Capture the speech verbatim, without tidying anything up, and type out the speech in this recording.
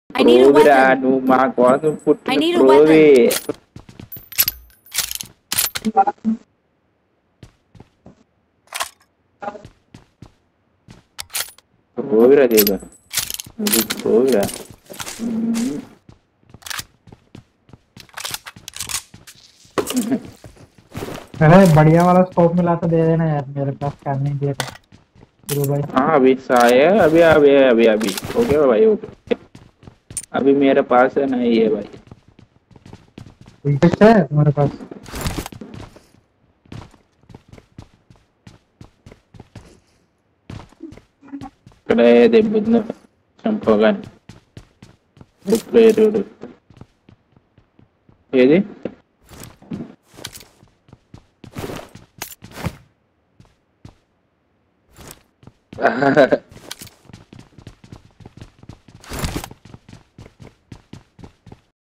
I need a ప్రోవిరా weapon. నువ్వు మా కోసం I పుట్టిన need a ప్రోవి. weapon. ప్రోవిరా దేవ నువ్వు ప్రోవిరా. अरे बढ़िया वाला स्कोप मिला तो दे देना यार, मेरे पास करने के लिए गुरु भाई। हाँ अभी साय है, अभी अभी अभी अभी हो गया भाई, ओके। अभी मेरे पास है नहीं है भाई। इंटरेस्ट है तुम्हारे पास? ఇక్కడే దెబ్బుంది చంపగానే. ప్లేరుడు ఏది